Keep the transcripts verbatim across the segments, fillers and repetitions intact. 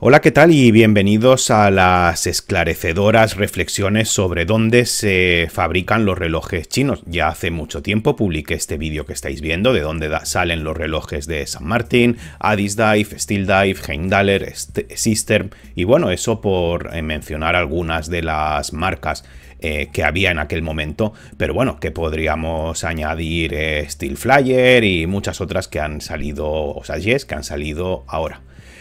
Hola, ¿qué tal? Y bienvenidos a las esclarecedoras reflexiones sobre dónde se fabrican los relojes chinos. Ya hace mucho tiempo publiqué este vídeo que estáis viendo, de dónde salen los relojes de Saint Martin, Addis Dive, Steel Dive, Hengdaler, System, y bueno, eso por mencionar algunas de las marcas eh, que había en aquel momento, pero bueno, que podríamos añadir eh, Steel Flyer y muchas otras que han salido, o sea, yes, que han salido ahora.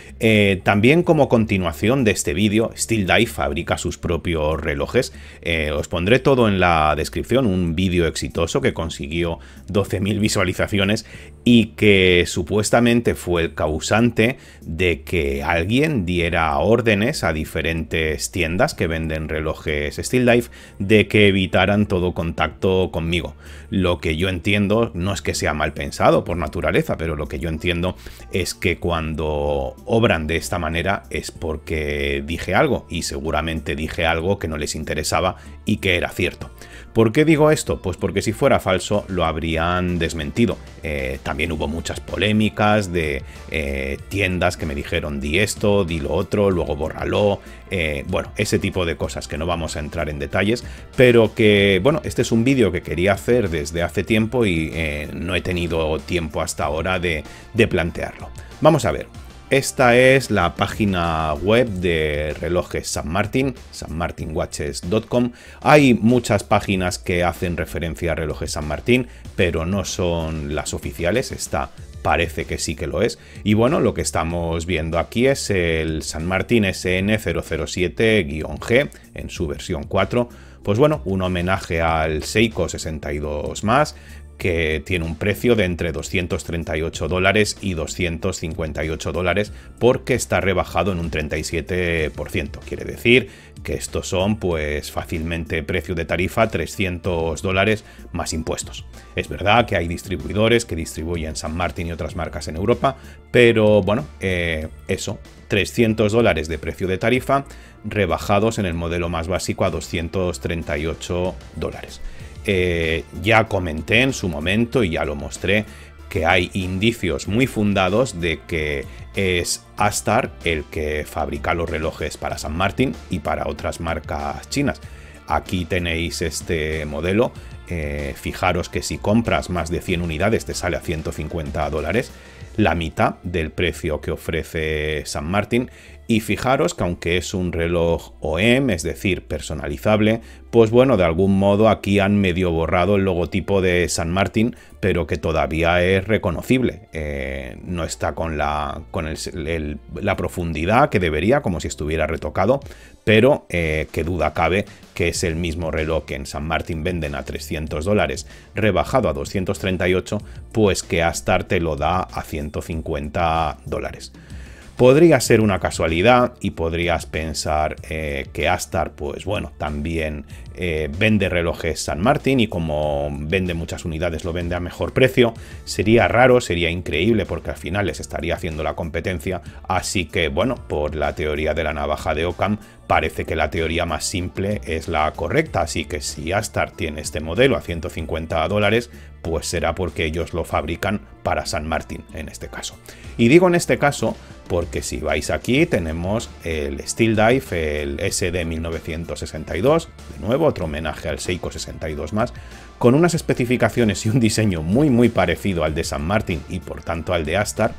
Eh, también como continuación de este vídeo, Steel Dive fabrica sus propios relojes. Eh, os pondré todo en la descripción, un vídeo exitoso que consiguió doce mil visualizaciones y que supuestamente fue el causante de que alguien diera órdenes a diferentes tiendas que venden relojes Steel Dive de que evitaran todo contacto conmigo. Lo que yo entiendo, no es que sea mal pensado por naturaleza, pero lo que yo entiendo es que cuando obran de esta manera es porque dije algo, y seguramente dije algo que no les interesaba y que era cierto. ¿Por qué digo esto? Pues porque si fuera falso lo habrían desmentido. Eh, también hubo muchas polémicas de eh, tiendas que me dijeron di esto, di lo otro, luego bórralo. Eh, bueno, ese tipo de cosas que no vamos a entrar en detalles, pero que, bueno, este es un vídeo que quería hacer desde hace tiempo y eh, no he tenido tiempo hasta ahora de, de plantearlo. Vamos a ver. Esta es la página web de relojes Saint Martin, saint martin watches punto com. Hay muchas páginas que hacen referencia a relojes Saint Martin, pero no son las oficiales. Esta parece que sí que lo es. Y bueno, lo que estamos viendo aquí es el Saint Martin S N cero cero siete G en su versión cuatro. Pues bueno, un homenaje al Seiko sesenta y dos más, que tiene un precio de entre doscientos treinta y ocho dólares y doscientos cincuenta y ocho dólares porque está rebajado en un treinta y siete por ciento. Quiere decir que estos son pues fácilmente precio de tarifa trescientos dólares más impuestos. Es verdad que hay distribuidores que distribuyen Saint Martin y otras marcas en Europa, pero bueno, eh, eso, trescientos dólares de precio de tarifa rebajados en el modelo más básico a doscientos treinta y ocho dólares. Eh, ya comenté en su momento y ya lo mostré que hay indicios muy fundados de que es Astar el que fabrica los relojes para Saint Martin y para otras marcas chinas. Aquí tenéis este modelo. Eh, fijaros que si compras más de cien unidades te sale a ciento cincuenta dólares, la mitad del precio que ofrece Saint Martin. Y fijaros que aunque es un reloj O E M, es decir, personalizable, pues bueno, de algún modo aquí han medio borrado el logotipo de Saint Martin, pero que todavía es reconocible. Eh, no está con, la, con el, el, la profundidad que debería, como si estuviera retocado, pero eh, qué duda cabe que es el mismo reloj que en Saint Martin venden a trescientos dólares, rebajado a doscientos treinta y ocho, pues que Astar te lo da a ciento cincuenta dólares. Podría ser una casualidad y podrías pensar eh, que Astar, pues bueno, también eh, vende relojes Saint Martin y como vende muchas unidades lo vende a mejor precio. Sería raro, sería increíble porque al final les estaría haciendo la competencia. Así que bueno, por la teoría de la navaja de Occam, parece que la teoría más simple es la correcta. Así que si Astar tiene este modelo a ciento cincuenta dólares, pues será porque ellos lo fabrican para Saint Martin en este caso. Y digo en este caso porque si vais aquí tenemos el Steel Dive, el S D mil novecientos sesenta y dos, de nuevo otro homenaje al Seiko sesenta y dos más, con unas especificaciones y un diseño muy muy parecido al de Saint Martin y por tanto al de Astar,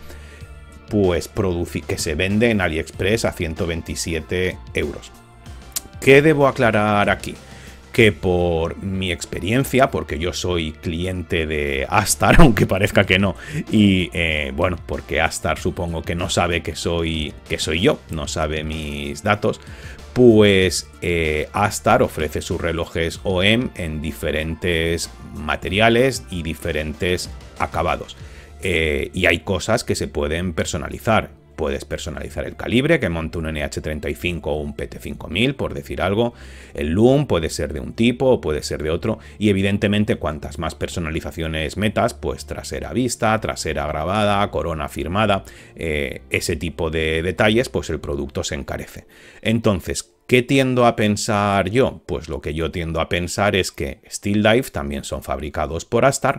pues que se vende en AliExpress a ciento veintisiete euros. ¿Qué debo aclarar aquí? Que por mi experiencia, porque yo soy cliente de Astar, aunque parezca que no, y eh, bueno, porque Astar supongo que no sabe que soy, que soy yo, no sabe mis datos, pues eh, Astar ofrece sus relojes O E M en diferentes materiales y diferentes acabados. Eh, y hay cosas que se pueden personalizar. Puedes personalizar el calibre, que monte un N H treinta y cinco o un P T cinco mil, por decir algo. El loom puede ser de un tipo o puede ser de otro. Y evidentemente, cuantas más personalizaciones metas, pues trasera vista, trasera grabada, corona firmada, eh, ese tipo de detalles, pues el producto se encarece. Entonces, ¿qué tiendo a pensar yo? Pues lo que yo tiendo a pensar es que Steel Dive también son fabricados por Astar,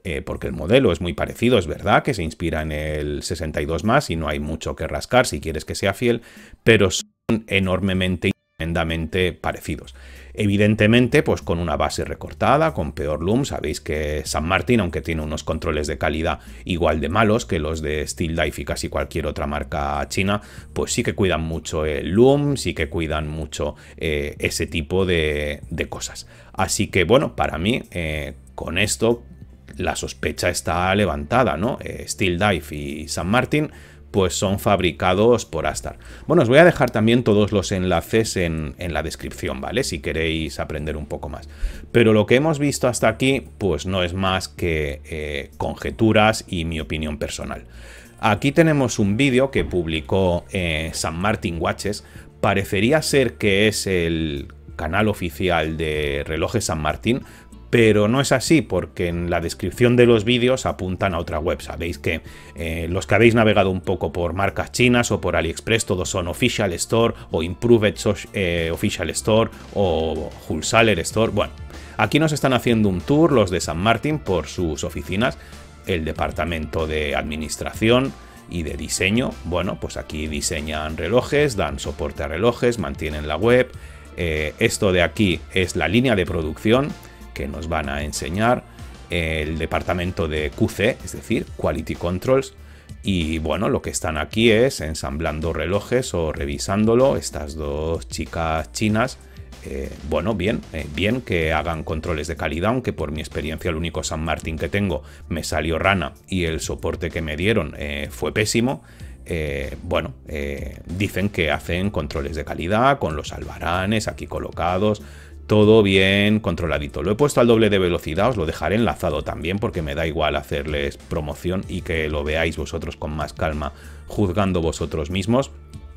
eh, porque el modelo es muy parecido, es verdad que se inspira en el sesenta y dos más y no hay mucho que rascar si quieres que sea fiel, pero son enormemente y tremendamente parecidos. Evidentemente, pues con una base recortada, con peor loom. Sabéis que San Martín, aunque tiene unos controles de calidad igual de malos que los de Steel Dive y casi cualquier otra marca china, pues sí que cuidan mucho el loom, sí que cuidan mucho eh, ese tipo de, de cosas. Así que bueno, para mí, eh, con esto, la sospecha está levantada, ¿no? Eh, Steel Dive y San Martín pues son fabricados por Astar. Bueno, os voy a dejar también todos los enlaces en, en la descripción, ¿vale? Si queréis aprender un poco más. Pero lo que hemos visto hasta aquí, pues no es más que eh, conjeturas y mi opinión personal. Aquí tenemos un vídeo que publicó eh, San Martín Watches. Parecería ser que es el canal oficial de Relojes San Martín, pero no es así, porque en la descripción de los vídeos apuntan a otra web. Sabéis que eh, los que habéis navegado un poco por marcas chinas o por AliExpress, todos son Official Store o Improved eh, Official Store o Wholesaler Store. Bueno, aquí nos están haciendo un tour los de San Martín por sus oficinas, el departamento de administración y de diseño. Bueno, pues aquí diseñan relojes, dan soporte a relojes, mantienen la web. Eh, esto de aquí es la línea de producción que nos van a enseñar, el departamento de Q C, es decir, Quality Controls, y bueno, lo que están aquí es ensamblando relojes o revisándolo, estas dos chicas chinas. Eh, bueno, bien, eh, bien que hagan controles de calidad, aunque por mi experiencia el único San Martín que tengo me salió rana y el soporte que me dieron eh, fue pésimo. Eh, bueno, eh, dicen que hacen controles de calidad con los albaranes aquí colocados, todo bien controladito. Lo he puesto al doble de velocidad, os lo dejaré enlazado también porque me da igual hacerles promoción y que lo veáis vosotros con más calma, juzgando vosotros mismos.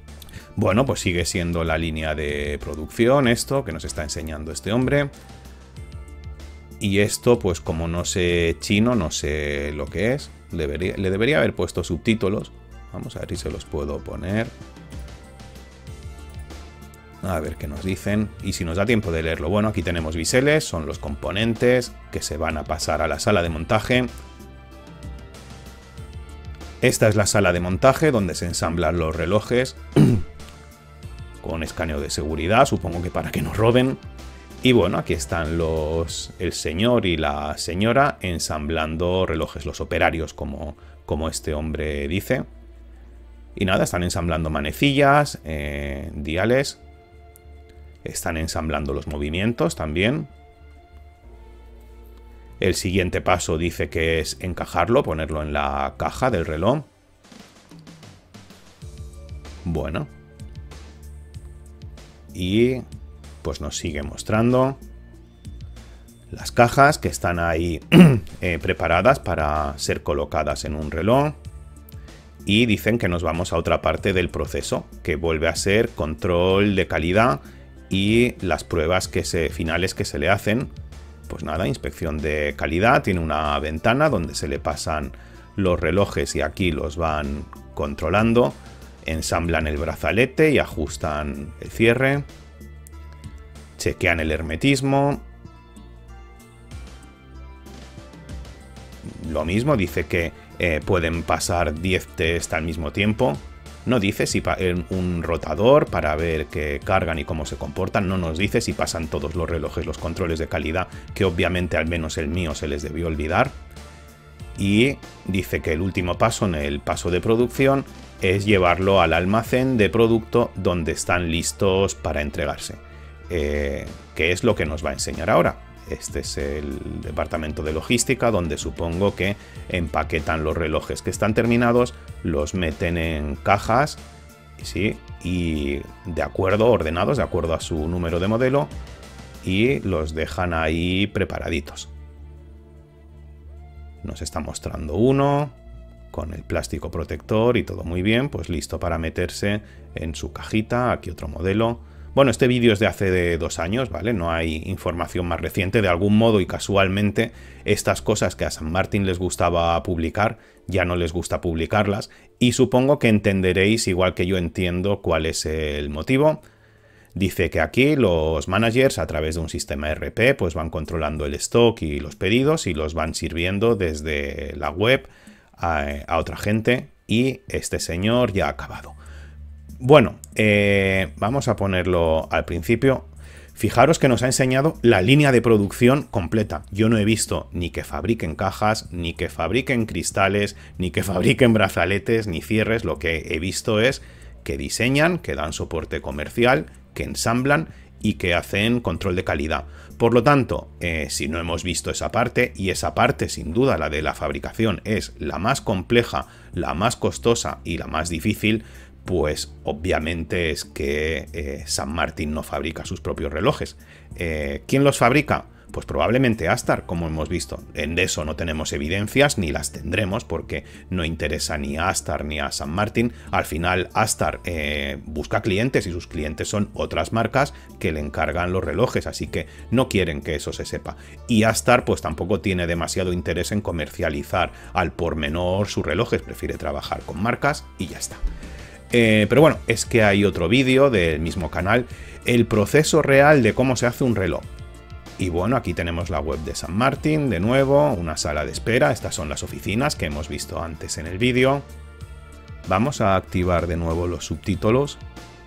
Bueno, pues sigue siendo la línea de producción esto que nos está enseñando este hombre. Y esto, pues como no sé chino, no sé lo que es. Debería, le debería haber puesto subtítulos. Vamos a ver si se los puedo poner. A ver qué nos dicen y si nos da tiempo de leerlo. Bueno, aquí tenemos biseles, son los componentes que se van a pasar a la sala de montaje. Esta es la sala de montaje donde se ensamblan los relojes con escaneo de seguridad, supongo que para que no roben. Y bueno, aquí están los el señor y la señora ensamblando relojes, los operarios, como, como este hombre dice. Y nada, están ensamblando manecillas, eh, diales. Están ensamblando los movimientos también. El siguiente paso dice que es encajarlo, ponerlo en la caja del reloj. Bueno. Y pues nos sigue mostrando las cajas que están ahí eh, preparadas para ser colocadas en un reloj. Y dicen que nos vamos a otra parte del proceso, que vuelve a ser control de calidad y las pruebas que se, finales que se le hacen. Pues nada, inspección de calidad, tiene una ventana donde se le pasan los relojes y aquí los van controlando, ensamblan el brazalete y ajustan el cierre, chequean el hermetismo. Lo mismo, dice que eh, pueden pasar diez test al mismo tiempo. No dice si en un rotador para ver qué cargan y cómo se comportan. No nos dice si pasan todos los relojes los controles de calidad, que obviamente al menos el mío se les debió olvidar. Y dice que el último paso, en el paso de producción, es llevarlo al almacén de producto donde están listos para entregarse. Eh, que es lo que nos va a enseñar ahora. Este es el departamento de logística, donde supongo que empaquetan los relojes que están terminados, los meten en cajas, ¿sí? Y de acuerdo, ordenados, de acuerdo a su número de modelo, y los dejan ahí preparaditos. Nos está mostrando uno con el plástico protector y todo muy bien, pues listo para meterse en su cajita. Aquí otro modelo. Bueno, este vídeo es de hace de dos años, ¿vale? No hay información más reciente. De algún modo y casualmente, estas cosas que a San Martín les gustaba publicar, ya no les gusta publicarlas. Y supongo que entenderéis, igual que yo entiendo, cuál es el motivo. Dice que aquí los managers a través de un sistema E R P pues van controlando el stock y los pedidos y los van sirviendo desde la web a, a otra gente, y este señor ya ha acabado. Bueno, eh, vamos a ponerlo al principio. Fijaros que nos ha enseñado la línea de producción completa. Yo no he visto ni que fabriquen cajas, ni que fabriquen cristales, ni que fabriquen brazaletes, ni cierres. Lo que he visto es que diseñan, que dan soporte comercial, que ensamblan y que hacen control de calidad. Por lo tanto, eh, si no hemos visto esa parte, y esa parte sin duda, la de la fabricación, es la más compleja, la más costosa y la más difícil, pues obviamente es que eh, San Martín no fabrica sus propios relojes. Eh, ¿Quién los fabrica? Pues probablemente Astar, como hemos visto. En eso no tenemos evidencias, ni las tendremos, porque no interesa ni a Astar ni a San Martín. Al final Astar eh, busca clientes y sus clientes son otras marcas que le encargan los relojes, así que no quieren que eso se sepa. Y Astar pues tampoco tiene demasiado interés en comercializar al por menor sus relojes, prefiere trabajar con marcas y ya está. Eh, pero bueno, es que hay otro vídeo del mismo canal, el proceso real de cómo se hace un reloj. Y bueno, aquí tenemos la web de San Martín, de nuevo, una sala de espera. Estas son las oficinas que hemos visto antes en el vídeo. Vamos a activar de nuevo los subtítulos.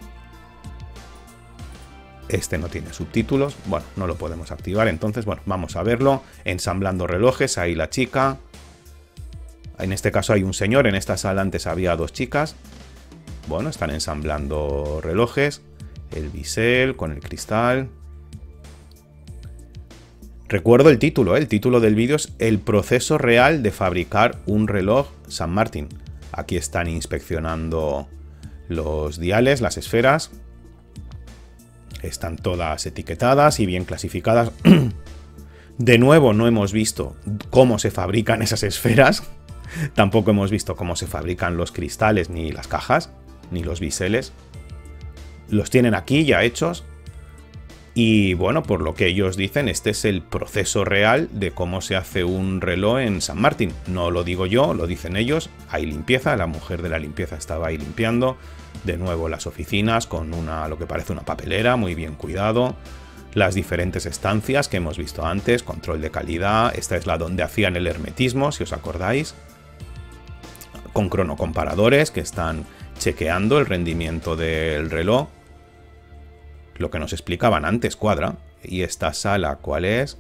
Este no tiene subtítulos, bueno, no lo podemos activar, entonces bueno, vamos a verlo. Ensamblando relojes, ahí la chica. En este caso hay un señor, en esta sala antes había dos chicas. Bueno, están ensamblando relojes, el bisel con el cristal. Recuerdo el título, ¿eh? El título del vídeo es El proceso real de fabricar un reloj San Martín. Aquí están inspeccionando los diales, las esferas. Están todas etiquetadas y bien clasificadas. De nuevo, no hemos visto cómo se fabrican esas esferas. Tampoco hemos visto cómo se fabrican los cristales ni las cajas, ni los biseles. Los tienen aquí ya hechos. Y bueno, por lo que ellos dicen, este es el proceso real de cómo se hace un reloj en San Martín. No lo digo yo, lo dicen ellos. Hay limpieza, la mujer de la limpieza estaba ahí limpiando. De nuevo las oficinas con una, lo que parece una papelera, muy bien cuidado. Las diferentes estancias que hemos visto antes, control de calidad. Esta es la donde hacían el hermetismo, si os acordáis. Con cronocomparadores que están chequeando el rendimiento del reloj. Lo que nos explicaban antes cuadra. ¿Y esta sala cuál es?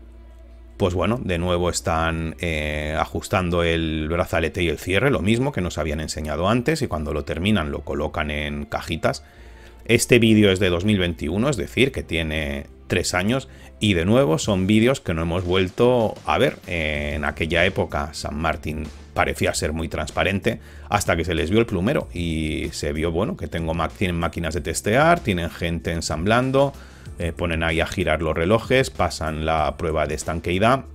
Pues bueno, de nuevo están eh, ajustando el brazalete y el cierre, lo mismo que nos habían enseñado antes, y cuando lo terminan lo colocan en cajitas. Este vídeo es de dos mil veintiuno, es decir, que tiene tres años, y de nuevo son vídeos que no hemos vuelto a ver. En aquella época San Martín parecía ser muy transparente hasta que se les vio el plumero y se vio, bueno, que tengo, tienen máquinas de testear, tienen gente ensamblando, eh, ponen ahí a girar los relojes, pasan la prueba de estanqueidad,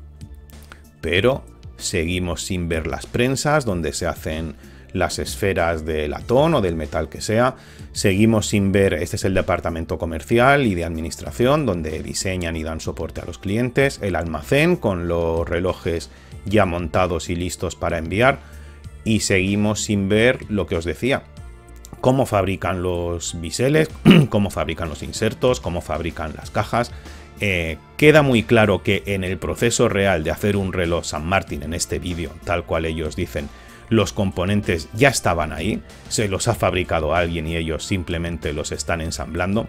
pero seguimos sin ver las prensas donde se hacen las esferas de latón o del metal que sea. Seguimos sin ver, este es el departamento comercial y de administración donde diseñan y dan soporte a los clientes, el almacén con los relojes ya montados y listos para enviar, y seguimos sin ver lo que os decía, cómo fabrican los biseles, cómo fabrican los insertos, cómo fabrican las cajas. Eh, queda muy claro que en el proceso real de hacer un reloj San Martín en este vídeo, tal cual ellos dicen, los componentes ya estaban ahí, se los ha fabricado alguien y ellos simplemente los están ensamblando.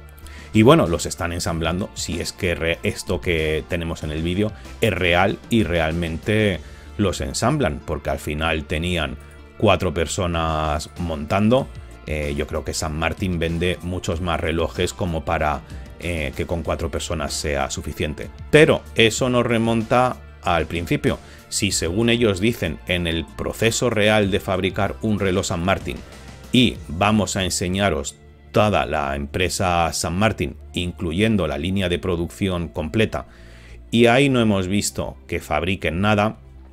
Y bueno, los están ensamblando si es que esto que tenemos en el vídeo es real y realmente los ensamblan, porque al final tenían cuatro personas montando. Eh, yo creo que San Martín vende muchos más relojes como para eh, que con cuatro personas sea suficiente. Pero eso nos remonta al principio. Si según ellos dicen en el proceso real de fabricar un reloj San Martín, y vamos a enseñaros toda la empresa San Martín, incluyendo la línea de producción completa, y ahí no hemos visto que fabriquen nada,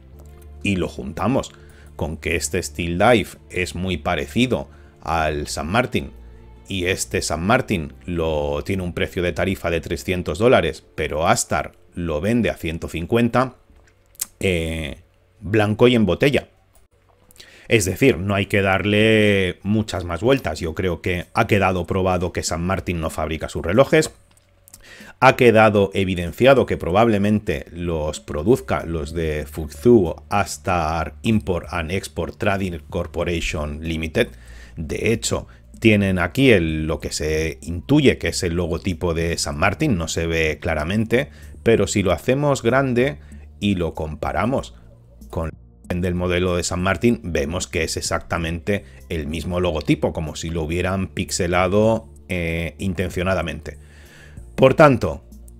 y lo juntamos con que este Steel Dive es muy parecido al San Martín, y este San Martín lo tiene un precio de tarifa de trescientos dólares, pero Astar lo vende a ciento cincuenta, eh, blanco y en botella. Es decir, no hay que darle muchas más vueltas. Yo creo que ha quedado probado que San Martin no fabrica sus relojes. Ha quedado evidenciado que probablemente los produzca los de Fuzhou Astar Import and Export Trading Corporation Limited. De hecho, tienen aquí el, lo que se intuye que es el logotipo de San Martin, no se ve claramente, pero si lo hacemos grande y lo comparamos con el del modelo de San Martin, vemos que es exactamente el mismo logotipo, como si lo hubieran pixelado eh, intencionadamente. Por tanto,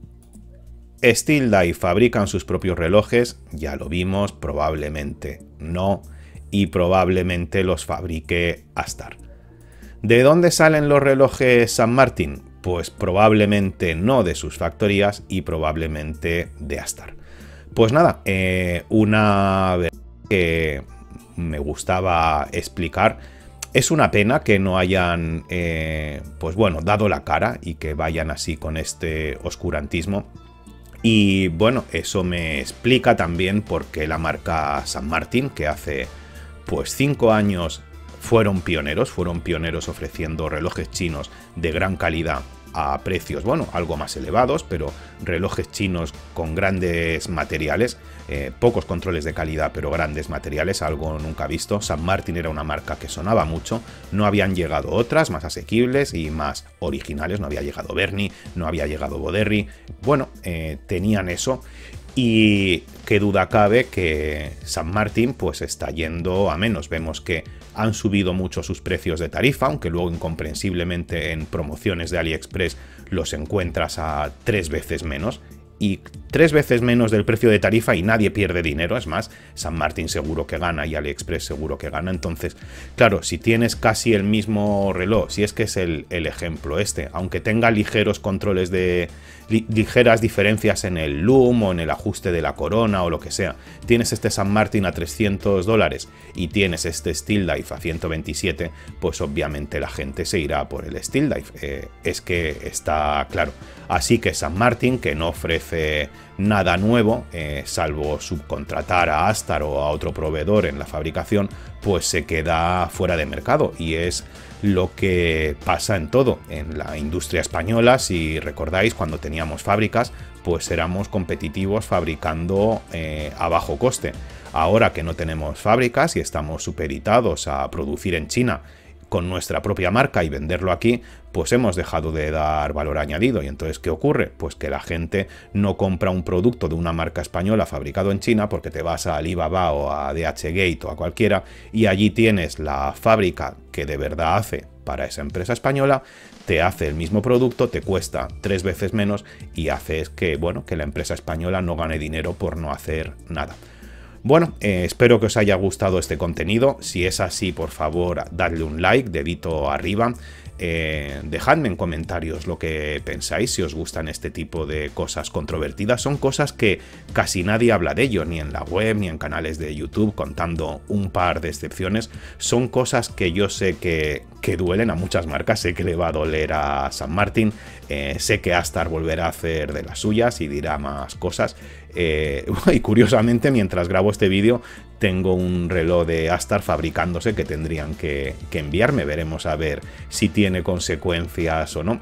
Steel Dive fabrican sus propios relojes, ya lo vimos, probablemente no, y probablemente los fabrique Astar. ¿De dónde salen los relojes San Martin? Pues probablemente no de sus factorías y probablemente de Astar. Pues nada, eh, una verdad que me gustaba explicar. Es una pena que no hayan, eh, pues bueno, dado la cara y que vayan así con este oscurantismo. Y bueno, eso me explica también por qué la marca San Martin, que hace pues cinco años fueron pioneros, fueron pioneros ofreciendo relojes chinos de gran calidad a precios, bueno, algo más elevados, pero relojes chinos con grandes materiales, eh, pocos controles de calidad, pero grandes materiales, algo nunca visto. San Martin era una marca que sonaba mucho, no habían llegado otras más asequibles y más originales, no había llegado Berni, no había llegado Boderri, bueno, eh, tenían eso. Y qué duda cabe que San Martin pues está yendo a menos. Vemos que han subido mucho sus precios de tarifa, aunque luego incomprensiblemente en promociones de AliExpress los encuentras a tres veces menos. Y tres veces menos del precio de tarifa y nadie pierde dinero. Es más, San Martin seguro que gana y AliExpress seguro que gana. Entonces, claro, si tienes casi el mismo reloj, si es que es el, el ejemplo este, aunque tenga ligeros controles de... Li, ligeras diferencias en el loom o en el ajuste de la corona o lo que sea, tienes este San Martin a trescientos dólares y tienes este Steel Dive a ciento veintisiete, pues obviamente la gente se irá por el Steel Dive. Eh, es que está claro. Así que San Martin, que no ofrece nada nuevo, eh, salvo subcontratar a Astar o a otro proveedor en la fabricación, pues se queda fuera de mercado. Y es lo que pasa en todo. En la industria española, si recordáis, cuando teníamos fábricas, pues éramos competitivos fabricando eh, a bajo coste. Ahora que no tenemos fábricas y estamos supeditados a producir en China con nuestra propia marca y venderlo aquí, pues hemos dejado de dar valor añadido. Y entonces, ¿qué ocurre? Pues que la gente no compra un producto de una marca española fabricado en China porque te vas a Alibaba o a D H Gate o a cualquiera y allí tienes la fábrica que de verdad hace para esa empresa española, te hace el mismo producto, te cuesta tres veces menos y haces que, bueno, que la empresa española no gane dinero por no hacer nada. Bueno, eh, espero que os haya gustado este contenido. Si es así, por favor, dadle un like, dedito arriba. Eh, dejadme en comentarios lo que pensáis, si os gustan este tipo de cosas controvertidas. Son cosas que casi nadie habla de ello, ni en la web, ni en canales de YouTube, contando un par de excepciones. Son cosas que yo sé que, que duelen a muchas marcas, sé que le va a doler a San Martin, eh, sé que Astar volverá a hacer de las suyas y dirá más cosas. Eh, y curiosamente, mientras grabo este vídeo, tengo un reloj de Astar fabricándose que tendrían que, que enviarme. Veremos a ver si tiene consecuencias o no.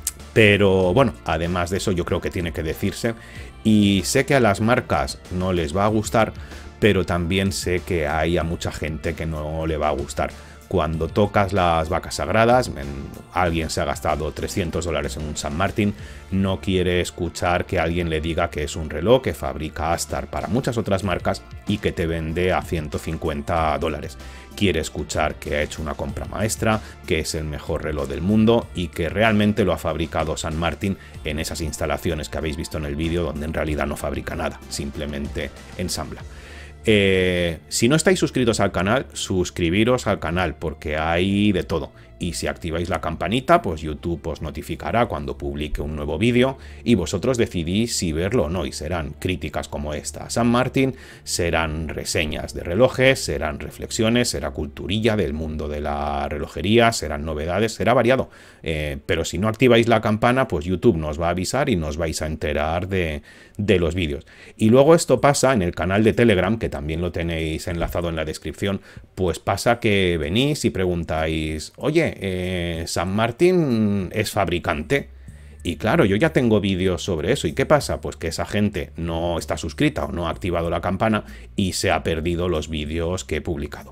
Pero bueno, además de eso, yo creo que tiene que decirse. Y sé que a las marcas no les va a gustar, pero también sé que hay a mucha gente que no le va a gustar. Cuando tocas las vacas sagradas, en, alguien se ha gastado trescientos dólares en un San Martin, no quiere escuchar que alguien le diga que es un reloj que fabrica Astar para muchas otras marcas y que te vende a ciento cincuenta dólares. Quiere escuchar que ha hecho una compra maestra, que es el mejor reloj del mundo y que realmente lo ha fabricado San Martin en esas instalaciones que habéis visto en el vídeo, donde en realidad no fabrica nada, simplemente ensambla. Eh, si no estáis suscritos al canal, suscribiros al canal porque hay de todo. Y si activáis la campanita, pues YouTube os notificará cuando publique un nuevo vídeo y vosotros decidís si verlo o no, y serán críticas como esta a San Martín, serán reseñas de relojes, serán reflexiones, será culturilla del mundo de la relojería, serán novedades, será variado. Eh, pero si no activáis la campana, pues YouTube nos va a avisar y nos vais a enterar de, de los vídeos. Y luego esto pasa en el canal de Telegram, que también lo tenéis enlazado en la descripción, pues pasa que venís y preguntáis, oye, eh, ¿San Martín es fabricante? Y claro, yo ya tengo vídeos sobre eso. ¿Y qué pasa? Pues que esa gente no está suscrita o no ha activado la campana y se ha perdido los vídeos que he publicado.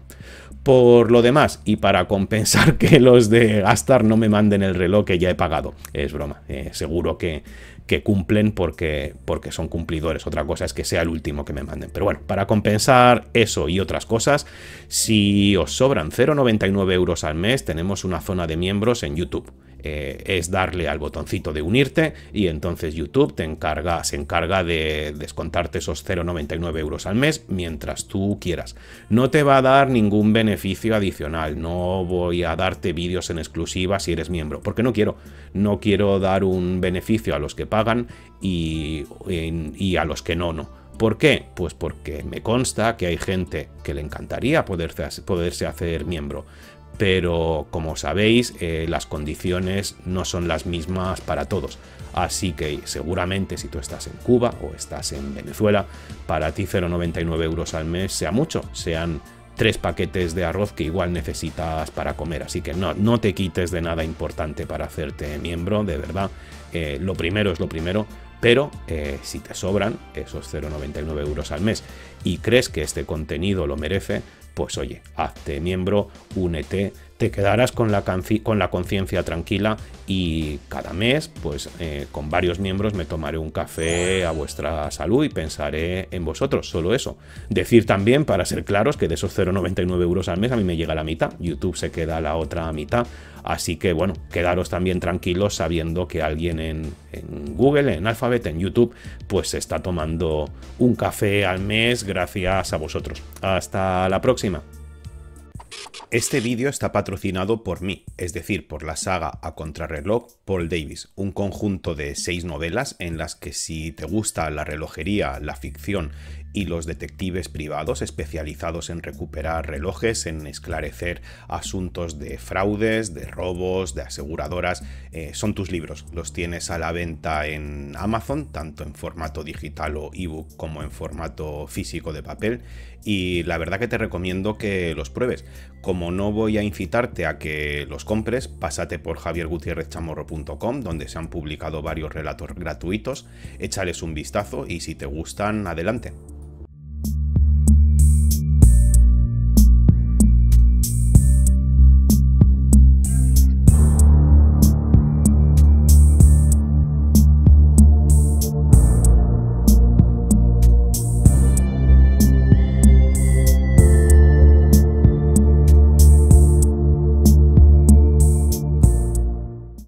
Por lo demás, y para compensar que los de Gastar no me manden el reloj que ya he pagado, es broma, eh, seguro que, que cumplen porque, porque son cumplidores. Otra cosa es que sea el último que me manden. Pero bueno, para compensar eso y otras cosas, si os sobran cero coma noventa y nueve euros al mes, tenemos una zona de miembros en YouTube. Eh, es darle al botoncito de unirte y entonces YouTube te encarga, se encarga de descontarte esos cero coma noventa y nueve euros al mes mientras tú quieras. No te va a dar ningún beneficio adicional, no voy a darte vídeos en exclusiva si eres miembro, porque no quiero, no quiero dar un beneficio a los que pagan y, y a los que no, no. ¿Por qué? Pues porque me consta que hay gente que le encantaría poderse, poderse hacer miembro. Pero como sabéis, eh, las condiciones no son las mismas para todos. Así que seguramente si tú estás en Cuba o estás en Venezuela, para ti cero coma noventa y nueve euros al mes sea mucho, sean tres paquetes de arroz que igual necesitas para comer. Así que no, no te quites de nada importante para hacerte miembro, de verdad. Eh, lo primero es lo primero. Pero eh, si te sobran esos cero coma noventa y nueve euros al mes y crees que este contenido lo merece, pues oye, hazte miembro, únete, te quedarás con la, con la conciencia tranquila y cada mes, pues eh, con varios miembros me tomaré un café a vuestra salud y pensaré en vosotros, solo eso. Decir también, para ser claros, que de esos cero coma noventa y nueve euros al mes a mí me llega la mitad, YouTube se queda la otra mitad. Así que bueno, quedaros también tranquilos sabiendo que alguien en, en Google, en Alphabet, en YouTube, pues se está tomando un café al mes gracias a vosotros. Hasta la próxima. Este vídeo está patrocinado por mí, es decir, por la saga A Contrarreloj Paul Davis, un conjunto de seis novelas en las que si te gusta la relojería, la ficción y los detectives privados especializados en recuperar relojes, en esclarecer asuntos de fraudes, de robos, de aseguradoras, eh, son tus libros. Los tienes a la venta en Amazon, tanto en formato digital o ebook como en formato físico de papel, y la verdad que te recomiendo que los pruebes. Como no voy a incitarte a que los compres, pásate por javier gutierrez chamorro punto com, donde se han publicado varios relatos gratuitos, échales un vistazo y si te gustan, adelante.